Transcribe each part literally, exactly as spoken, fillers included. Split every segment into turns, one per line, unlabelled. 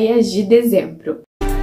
estreias de dezembro.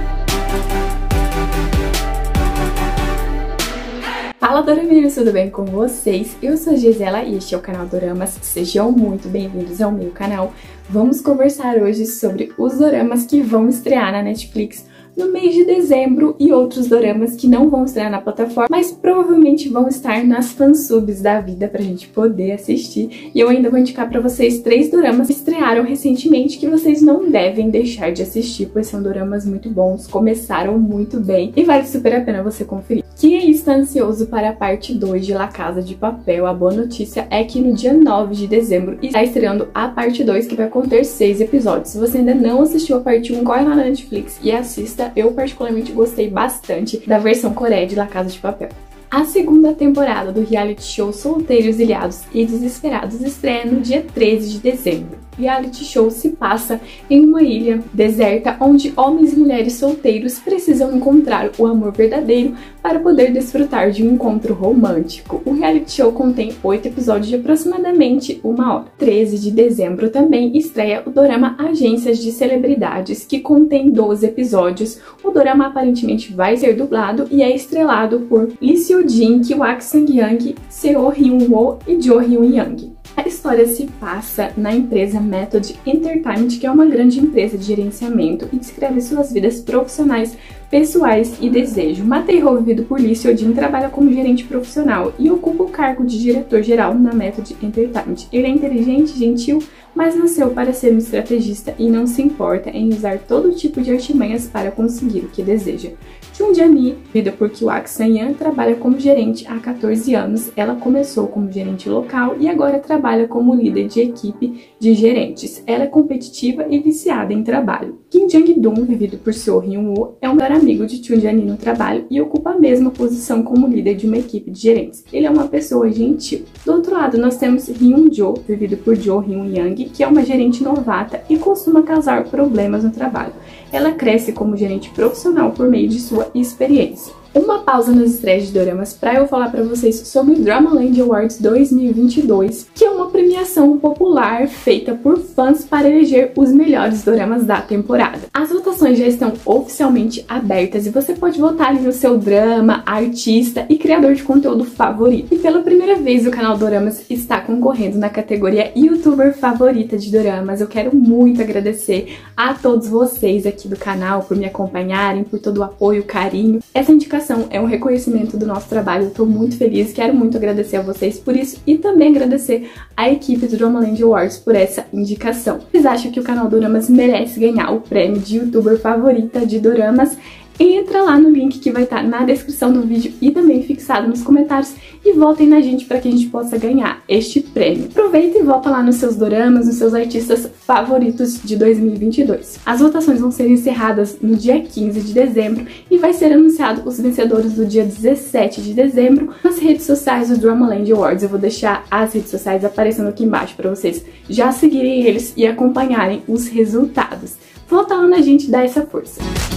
Fala Dorameiros, tudo bem com vocês? Eu sou a Gisela e este é o canal Doramas. Sejam muito bem-vindos ao meu canal. Vamos conversar hoje sobre os doramas que vão estrear na Netflix no mês de dezembro e outros doramas que não vão estrear na plataforma, mas provavelmente vão estar nas fansubs da vida pra gente poder assistir. E eu ainda vou indicar pra vocês três doramas que estrearam recentemente que vocês não devem deixar de assistir, pois são doramas muito bons, começaram muito bem e vale super a pena você conferir. Quem aí está ansioso para a parte dois de La Casa de Papel, a boa notícia é que no dia nove de dezembro está estreando a parte dois, que vai conter seis episódios. Se você ainda não assistiu a parte um, corre lá na Netflix e assista. Eu particularmente gostei bastante da versão Coreia de La Casa de Papel. A segunda temporada do reality show Solteiros, Ilhados e Desesperados estreia no dia treze de dezembro. O reality show se passa em uma ilha deserta onde homens e mulheres solteiros precisam encontrar o amor verdadeiro para poder desfrutar de um encontro romântico. O reality show contém oito episódios de aproximadamente uma hora. treze de dezembro também estreia o dorama Agências de Celebridades, que contém doze episódios. O dorama aparentemente vai ser dublado e é estrelado por Lee Seo-jin, Kwak Sang-young, Seo Hyun-woo e Jo Hyun-young. A história se passa na empresa Method Entertainment, que é uma grande empresa de gerenciamento e descreve suas vidas profissionais, pessoais e desejo. Ma Tae-ho, vivido por Lee Seo-jin, trabalha como gerente profissional e ocupa o cargo de diretor-geral na Method Entertainment. Ele é inteligente, gentil, mas nasceu para ser um estrategista e não se importa em usar todo tipo de artimanhas para conseguir o que deseja. Chun Jani, vivida por Kwak Sang-yeon, trabalha como gerente há quatorze anos. Ela começou como gerente local e agora trabalha como líder de equipe de gerentes. Ela é competitiva e viciada em trabalho. Kim Jang-dun, vivido por Seo Hyun-woo, é o melhor amigo de Chun Jani no trabalho e ocupa a mesma posição como líder de uma equipe de gerentes. Ele é uma pessoa gentil. Do outro lado, nós temos Hyun-jo, vivido por Jo Hyun-young, que é uma gerente novata e costuma causar problemas no trabalho. Ela cresce como gerente profissional por meio de sua experiência. Uma pausa nas estreias de doramas para eu falar para vocês sobre o Dramaland Awards dois mil e vinte e dois, que é uma premiação popular feita por fãs para eleger os melhores doramas da temporada. As votações já estão oficialmente abertas e você pode votar ali no seu drama, artista e criador de conteúdo favorito. E pela primeira vez o canal Doramas está concorrendo na categoria YouTuber favorita de doramas. Eu quero muito agradecer a todos vocês aqui do canal por me acompanharem, por todo o apoio, carinho. Essa indicação é um reconhecimento do nosso trabalho, eu tô muito feliz, quero muito agradecer a vocês por isso e também agradecer a equipe do Dramaland Awards por essa indicação. Vocês acham que o canal Doramas merece ganhar o prêmio de youtuber favorita de doramas? Entra lá no link que vai estar na descrição do vídeo e também fixado nos comentários e votem na gente para que a gente possa ganhar este prêmio. Aproveita e vota lá nos seus doramas, nos seus artistas favoritos de dois mil e vinte e dois. As votações vão ser encerradas no dia quinze de dezembro e vai ser anunciado os vencedores do dia dezessete de dezembro nas redes sociais do Dramaland Awards. Eu vou deixar as redes sociais aparecendo aqui embaixo para vocês já seguirem eles e acompanharem os resultados. Vota lá na gente, dá essa força.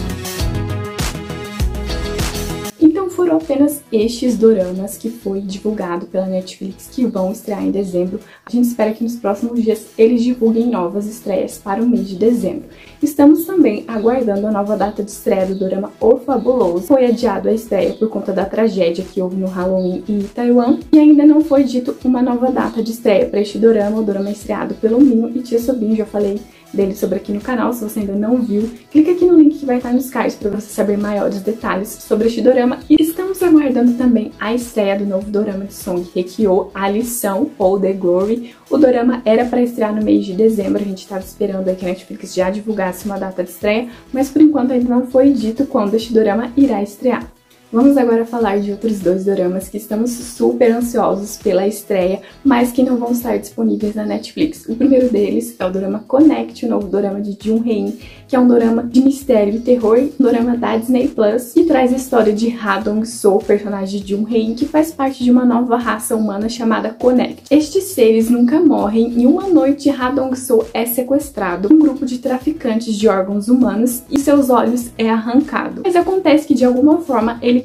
Então foram apenas estes doramas que foi divulgado pela Netflix que vão estrear em dezembro. A gente espera que nos próximos dias eles divulguem novas estreias para o mês de dezembro. Estamos também aguardando a nova data de estreia do dorama O Fabuloso. Foi adiado a estreia por conta da tragédia que houve no Halloween em Taiwan e ainda não foi dito uma nova data de estreia para este dorama. O dorama é estreado pelo Minho e Tia Sobinho, já falei dele sobre aqui no canal. Se você ainda não viu, clica aqui no link que vai estar nos cards para você saber maiores detalhes sobre este dorama. E estamos aguardando também a estreia do novo dorama de Song Hye-kyo, A Lição ou The Glory. O dorama era para estrear no mês de dezembro, a gente estava esperando aí que a Netflix já divulgasse uma data de estreia, mas por enquanto ainda não foi dito quando este dorama irá estrear. Vamos agora falar de outros dois doramas que estamos super ansiosos pela estreia, mas que não vão estar disponíveis na Netflix. O primeiro deles é o dorama Connect, o novo dorama de Jun Hae-in, que é um dorama de mistério e terror, um dorama da Disney Plus, que traz a história de Ha Dong-soo, personagem de Jun Hae-in, que faz parte de uma nova raça humana chamada Connect. Estes seres nunca morrem e uma noite Ha Dong-soo é sequestrado por um grupo de traficantes de órgãos humanos e seus olhos é arrancado. Mas acontece que de alguma forma ele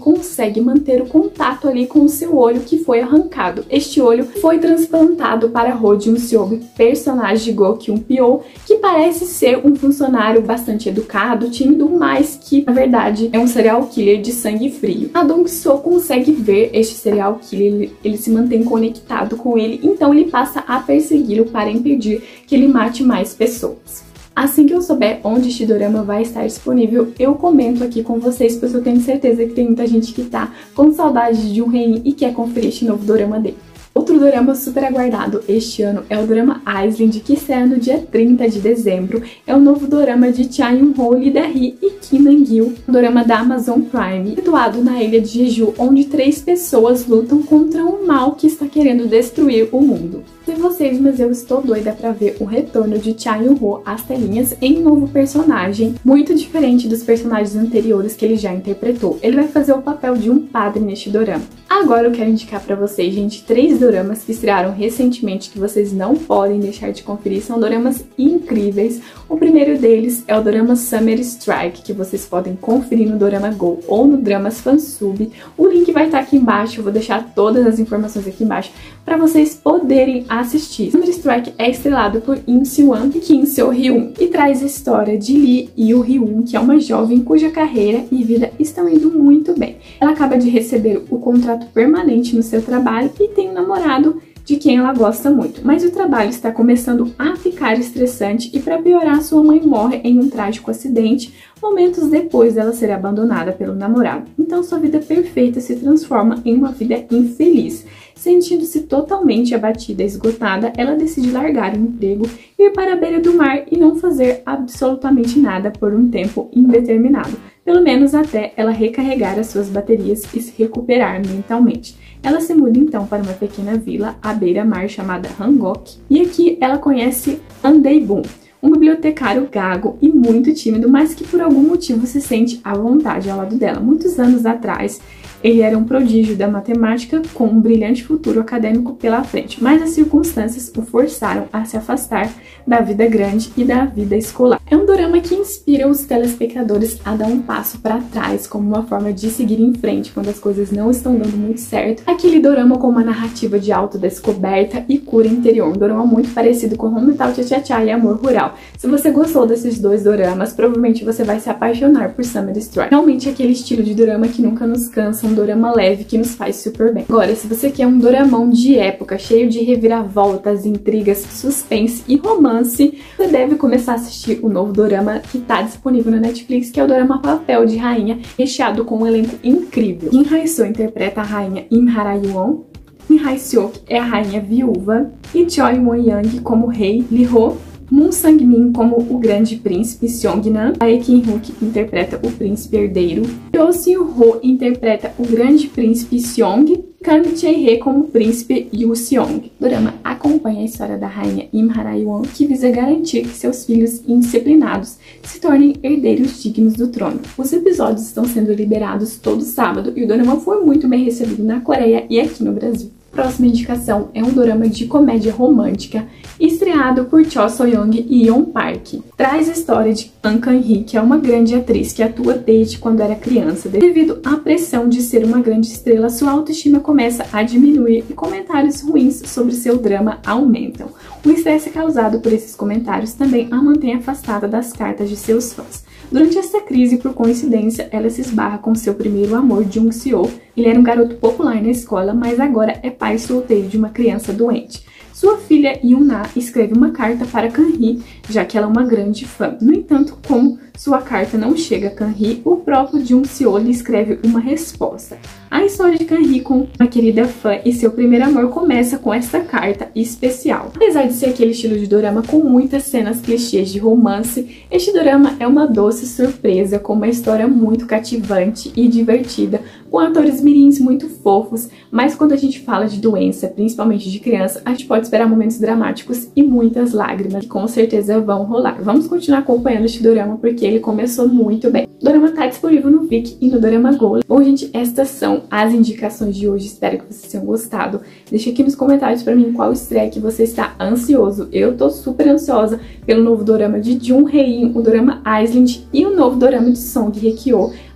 consegue manter o contato ali com o seu olho que foi arrancado. Este olho foi transplantado para Ho Jung-seob, personagem de Go Kyun-pyo, que parece ser um funcionário bastante educado, tímido, mas que na verdade é um serial killer de sangue frio. A Dong-soo consegue ver este serial killer, ele, ele se mantém conectado com ele, então ele passa a persegui-lo para impedir que ele mate mais pessoas. Assim que eu souber onde este dorama vai estar disponível, eu comento aqui com vocês, pois eu tenho certeza que tem muita gente que tá com saudade de um rei e quer conferir este novo dorama dele. Outro dorama super aguardado este ano é o dorama Island, que estreia no dia trinta de dezembro. É o novo dorama de Cha Eun-ho, Lee Da-hee e Kim Nam-gil, um dorama da Amazon Prime, situado na ilha de Jeju, onde três pessoas lutam contra um mal que está querendo destruir o mundo. Não sei vocês, mas eu estou doida pra ver o retorno de Cha Eun-ho às telinhas em um novo personagem, muito diferente dos personagens anteriores que ele já interpretou. Ele vai fazer o papel de um padre neste dorama. Agora eu quero indicar pra vocês, gente, três doramas que estrearam recentemente que vocês não podem deixar de conferir. São doramas incríveis. O primeiro deles é o dorama Summer Strike, que vocês podem conferir no Dorama Go ou no Dramas Fansub. O link vai estar aqui embaixo, eu vou deixar todas as informações aqui embaixo para vocês poderem assistir. Summer Strike é estrelado por Im Si-won e Kim Seo-hyun e traz a história de Lee Yoo-hyun, que é uma jovem cuja carreira e vida estão indo muito bem. Ela acaba de receber o contrato permanente no seu trabalho e tem um namorado de quem ela gosta muito, mas o trabalho está começando a ficar estressante e, para piorar, sua mãe morre em um trágico acidente momentos depois dela ser abandonada pelo namorado. Então sua vida perfeita se transforma em uma vida infeliz. Sentindo-se totalmente abatida e esgotada, ela decide largar o emprego, ir para a beira do mar e não fazer absolutamente nada por um tempo indeterminado, pelo menos até ela recarregar as suas baterias e se recuperar mentalmente. Ela se muda então para uma pequena vila à beira-mar chamada Hangok, e aqui ela conhece An Dae-bum, um bibliotecário gago e muito tímido, mas que por algum motivo se sente à vontade ao lado dela. Muitos anos atrás, ele era um prodígio da matemática com um brilhante futuro acadêmico pela frente, mas as circunstâncias o forçaram a se afastar da vida grande e da vida escolar. É um dorama que inspira os telespectadores a dar um passo para trás como uma forma de seguir em frente quando as coisas não estão dando muito certo. Aquele dorama com uma narrativa de autodescoberta e cura interior, um dorama muito parecido com Hometown Cha-Cha-Cha e Amor Rural. Se você gostou desses dois doramas, provavelmente você vai se apaixonar por Summer Strike. Realmente é aquele estilo de dorama que nunca nos cansa, um dorama leve que nos faz super bem. Agora, se você quer um doramão de época, cheio de reviravoltas, intrigas, suspense e romance, você deve começar a assistir o novo dorama que está disponível na Netflix, que é o dorama Papel de Rainha, recheado com um elenco incrível. Kim Hae-soo interpreta a rainha Im Hara-yeon, Min Hae-seok é a rainha viúva, e Choi Won-young como rei Lee-ho, Moon Sang-min como o grande príncipe Seong-nan, Bae Ki-hook interpreta o príncipe herdeiro, Yo Seung-ho interpreta o grande príncipe Seong, Kang Chae-hye como o príncipe Yoo Seong. O dorama acompanha a história da rainha Im Hara-yeon, que visa garantir que seus filhos indisciplinados se tornem herdeiros dignos do trono. Os episódios estão sendo liberados todo sábado e o dorama foi muito bem recebido na Coreia e aqui no Brasil. Próxima indicação é um dorama de comédia romântica estreado por Cho So-young e Yeon Park. Traz a história de An Kang-hee, que é uma grande atriz que atua desde quando era criança. Devido à pressão de ser uma grande estrela, sua autoestima começa a diminuir e comentários ruins sobre seu drama aumentam. O estresse causado por esses comentários também a mantém afastada das cartas de seus fãs. Durante essa crise, por coincidência, ela se esbarra com seu primeiro amor, Jung-seo. Ele era um garoto popular na escola, mas agora é pai solteiro de uma criança doente. Sua filha Yoon-na escreve uma carta para Kang-hee, já que ela é uma grande fã. No entanto, como sua carta não chega a Kang-hee, o próprio Jung-seo lhe escreve uma resposta. A história de Kang-hee com uma querida fã e seu primeiro amor começa com esta carta especial. Apesar de ser aquele estilo de dorama com muitas cenas clichês de romance, este dorama é uma doce surpresa com uma história muito cativante e divertida, com atores mirins muito fofos, mas quando a gente fala de doença, principalmente de criança, a gente pode esperar momentos dramáticos e muitas lágrimas, que com certeza vão rolar. Vamos continuar acompanhando este dorama porque ele começou muito bem. O dorama tá disponível no Viki e no Dorama Go. Bom, gente, estas são as indicações de hoje. Espero que vocês tenham gostado. Deixa aqui nos comentários pra mim qual estreia que você está ansioso. Eu tô super ansiosa pelo novo dorama de Jun Hae-in, o dorama Island, e o novo dorama de Song Hye-kyo,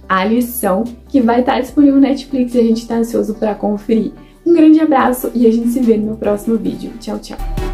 A Lição, que vai estar disponível no Netflix e a gente tá ansioso para conferir. Um grande abraço e a gente se vê no meu próximo vídeo. Tchau, tchau!